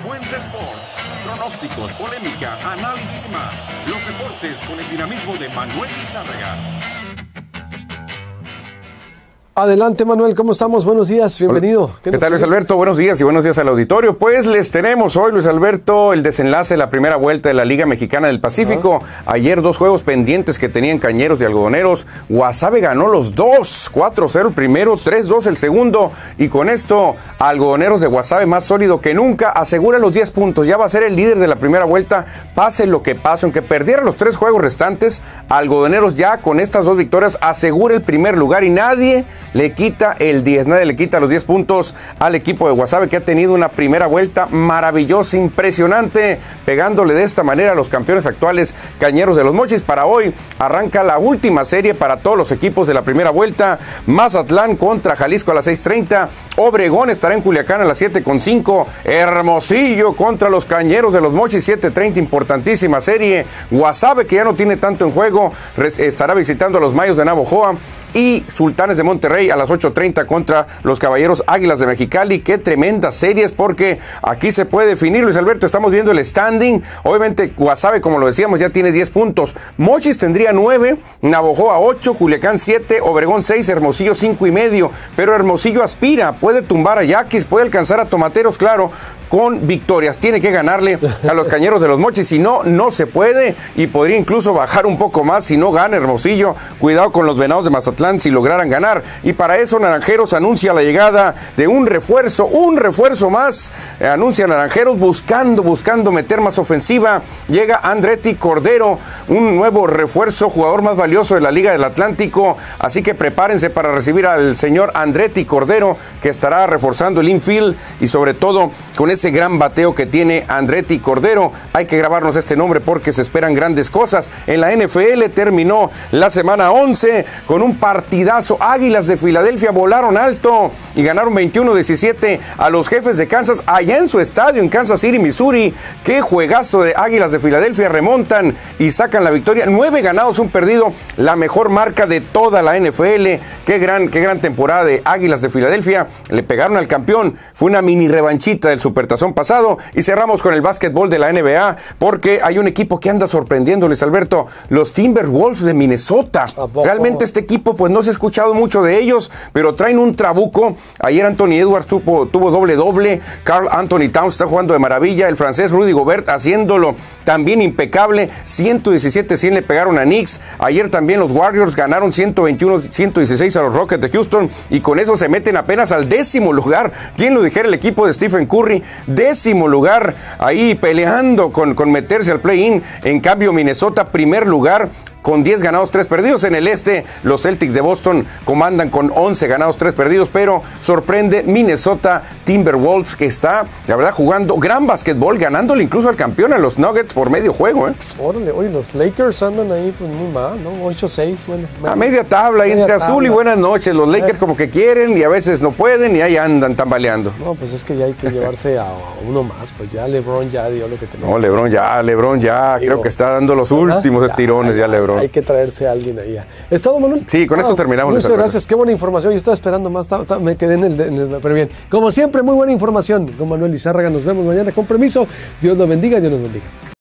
Puente Sports. Pronósticos, polémica, análisis y más. Los deportes con el dinamismo de Manuel Lizárraga. Adelante, Manuel, ¿cómo estamos? Buenos días, bienvenido. ¿Qué tal, Luis Alberto? Buenos días y buenos días al auditorio. Pues les tenemos hoy, Luis Alberto, el desenlace de la primera vuelta de la Liga Mexicana del Pacífico. Ayer 2 juegos pendientes que tenían Cañeros y Algodoneros. Guasave ganó los 2, 4-0 el primero, 3-2 el segundo. Y con esto, Algodoneros de Guasave, más sólido que nunca, asegura los 10 puntos. Ya va a ser el líder de la primera vuelta, pase lo que pase. Aunque perdiera los 3 juegos restantes, Algodoneros ya con estas 2 victorias asegura el primer lugar y nadie le quita el 10, nadie le quita los 10 puntos al equipo de Guasave, que ha tenido una primera vuelta maravillosa, impresionante, pegándole de esta manera a los campeones actuales Cañeros de los Mochis. Para hoy arranca la última serie para todos los equipos de la primera vuelta. Mazatlán contra Jalisco a las 6:30, Obregón estará en Culiacán a las 7:05, Hermosillo contra los Cañeros de los Mochis, 7:30, importantísima serie. Guasave, que ya no tiene tanto en juego, estará visitando a los Mayos de Navojoa, y Sultanes de Monterrey a las 8:30 contra los Caballeros Águilas de Mexicali. Qué tremendas series, porque aquí se puede definir, Luis Alberto. Estamos viendo el standing. Obviamente Guasave, como lo decíamos, ya tiene 10 puntos. Mochis tendría 9, Navojoa 8, Culiacán 7, Obregón 6, Hermosillo 5.5. Pero Hermosillo aspira, puede tumbar a Yaquis, puede alcanzar a Tomateros, claro, con victorias. Tiene que ganarle a los Cañeros de los Mochis, si no, no se puede, y podría incluso bajar un poco más si no gana Hermosillo. Cuidado con los Venados de Mazatlán si lograran ganar, y para eso Naranjeros anuncia la llegada de un refuerzo más. Anuncia Naranjeros buscando meter más ofensiva. Llega Andretti Cordero, un nuevo refuerzo, jugador más valioso de la Liga del Atlántico, así que prepárense para recibir al señor Andretti Cordero, que estará reforzando el infield, y sobre todo con ese gran bateo que tiene Andretti Cordero. Hay que grabarnos este nombre porque se esperan grandes cosas. En la NFL terminó la semana 11 con un partidazo. Águilas de Filadelfia volaron alto y ganaron 21-17 a los Jefes de Kansas allá en su estadio en Kansas City, Missouri. Qué juegazo de Águilas de Filadelfia, remontan y sacan la victoria. 9 ganados, 1 perdido, la mejor marca de toda la NFL. Qué gran temporada de Águilas de Filadelfia. Le pegaron al campeón. Fue una mini revanchita del Supertazón pasado. Y cerramos con el básquetbol de la NBA, porque hay un equipo que anda sorprendiendo, Luis Alberto, los Timberwolves de Minnesota. Realmente este equipo, pues no se ha escuchado mucho de ellos, pero traen un trabuco. Ayer Anthony Edwards tuvo doble. Karl Anthony Towns está jugando de maravilla. El francés Rudy Gobert haciéndolo también impecable. 117-100 le pegaron a Knicks. Ayer también los Warriors ganaron 121-116 a los Rockets de Houston, y con eso se meten apenas al 10º lugar. ¿Quién lo dijera? El equipo de Stephen Curry, 10º lugar, ahí peleando con meterse al play-in. En cambio, Minnesota, primer lugar, con 10 ganados, 3 perdidos. En el este, los Celtics de Boston comandan con 11 ganados, 3 perdidos, pero sorprende Minnesota Timberwolves, que está, la verdad, jugando gran básquetbol, ganándole incluso al campeón, a los Nuggets, por medio juego. Órale, oye, los Lakers andan ahí pues muy mal, ¿no? 8-6, bueno. A media tabla, entre azul y buenas noches. Los Lakers como que quieren y a veces no pueden, y ahí andan tambaleando. No, pues es que ya hay que llevarse a uno más, pues ya LeBron ya dio lo que tenía. No, LeBron ya, creo que está dando los últimos estirones ya LeBron. Hay que traerse a alguien ahí. ¿Es todo, Manuel? Sí, con eso terminamos. Muchas gracias, qué buena información. Yo estaba esperando más, me quedé en el... Pero bien, como siempre, muy buena información con Manuel Lizárraga. Nos vemos mañana, con permiso. Dios lo bendiga, Dios nos bendiga.